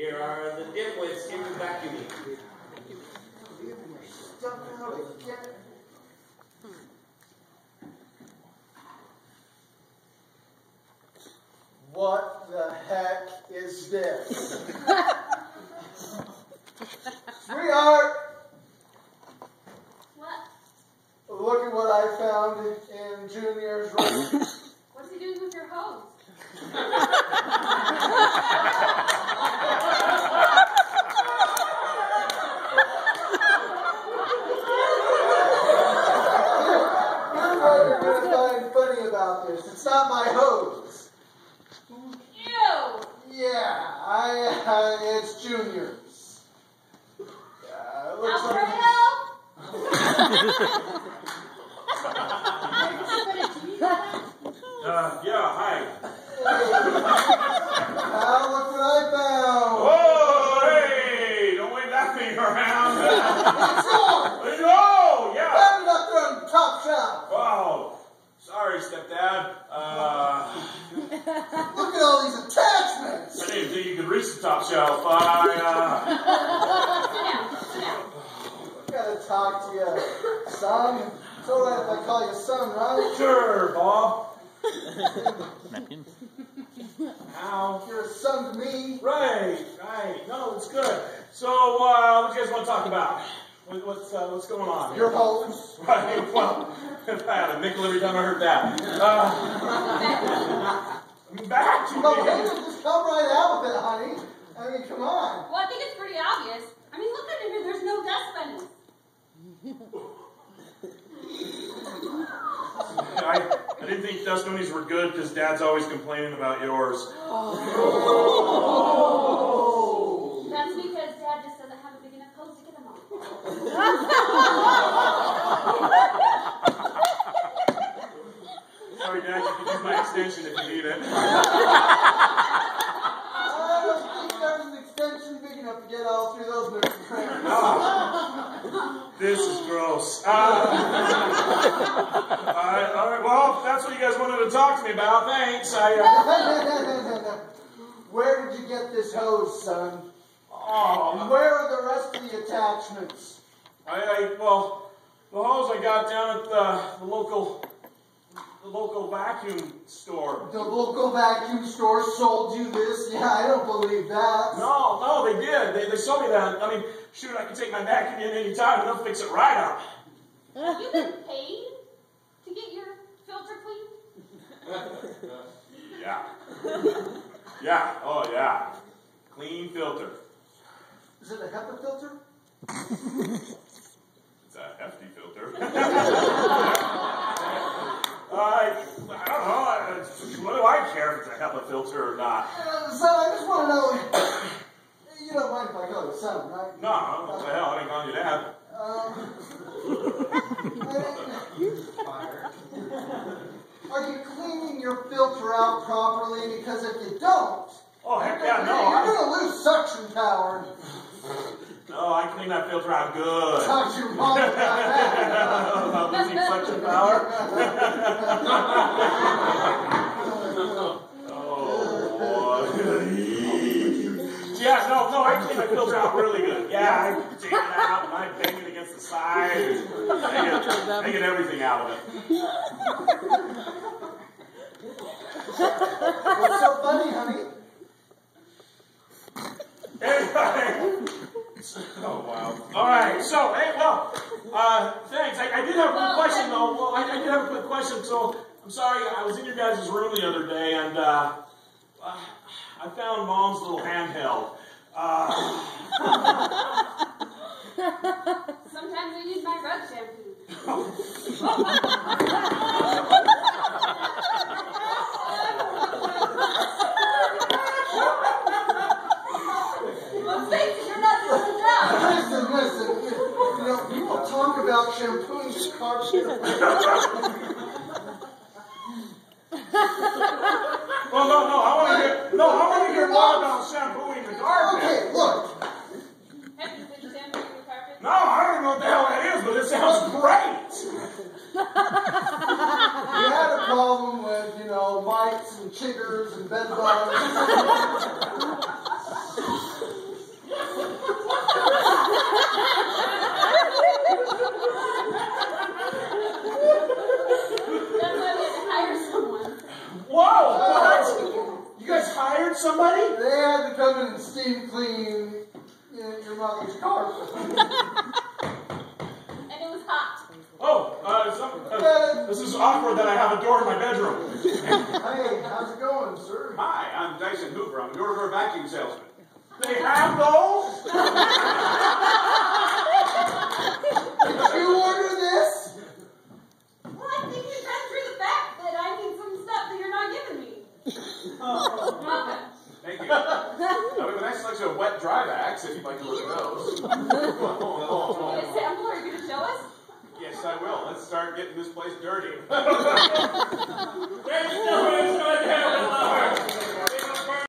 Here are the dimwits. Give them back to me. What the heck is this? Sweetheart! What? Look at what I found in Junior's room. What's he doing with your hose? Here's what you're going to find funny about this. It's not my hose. Ew! Yeah, it's Junior's. It looks Alfredo? Yeah, hi. Al, look what I found. Whoa, hey, don't wave that thing around. It's yours. Oh, yeah. Found it up there on the top shelf. Wow. Sorry, stepdad. Look at all these attachments. I didn't think you could reach the top shelf. Sit down. Gotta talk to you, son. It's alright if I call you son, right? Sure, Bob. Ow. You're a son to me. Right. No, it's good. So, what do you guys want to talk about? What's going on? Your hose. Right. Well, I had a nickel every time I heard that. Back to Well, me. hey, just come right out with it, honey. I mean, come on. Well, I think it's pretty obvious. I mean, look at it. There's no dust bunnies. I didn't think dust bunnies were good because Dad's always complaining about yours. That's because Dad just doesn't have a big enough hose to get them all. Sorry, Dad, you can use my extension if you need it. I don't think there's an extension big enough to get all through those nooks and crannies. This is gross. All right, well, if that's what you guys wanted to talk to me about, thanks. Where did you get this hose, son? Oh, And where are the rest of the attachments? well, the hose I got down at the local vacuum store. The local vacuum store sold you this? Yeah, I don't believe that. No, they did. They sold me that. I mean, shoot, I can take my vacuum in any time and they'll fix it right up. Have you been paid to get your filter clean? Yeah. Yeah. Oh, yeah. Clean filter. Is it a HEPA filter? It's a hefty filter. I don't know. What do I care if it's a HEPA filter or not? Son, I just want to know. You don't mind if I call you son, right? No, what the hell? I didn't call you that. Are you cleaning your filter out properly? Because if you don't, Oh, heck yeah, no. you're going to lose suction power. No, I clean that filter out good. Talk to your mom about that. About losing suction power? Oh, boy. Yeah, no, I clean my filter out really good. Yeah, I take it out and I bang it against the side. I get everything out of it. What's so funny, honey? Anyway. Oh, wow. All right, so, hey, well, thanks. I did have a quick question, though. Well, I did have a quick question, so I'm sorry. I was in your guys' room the other day, and I found Mom's little handheld. Sometimes I use my rug shampoo. Well, Stacy, you're not doing that. Listen. You know, people talk about shampooing the carpet. Well, no, I want to hear more about shampooing the carpet. Okay, look. Have you been shampooing your carpet? No, I don't even know what the hell that is, but it sounds great. You had a problem with, you know, mites and chiggers and bed bugs. guys hired somebody? They had to come in and steam clean your mother's carpet. And it was hot. Oh, this is awkward that I have a door in my bedroom. Hey, how's it going, sir? Hi, I'm Dyson Hoover. I'm a door-to-door vacuum salesman. They have those? Did you order this? Well, I think you read through the fact that I need some stuff that you're not giving me. Thank you. We have a nice selection of wet dry bags if you'd like to look at those. Can you get a sample? Are you going to show us? Yes, I will. Let's start getting this place dirty. There's no way it's going to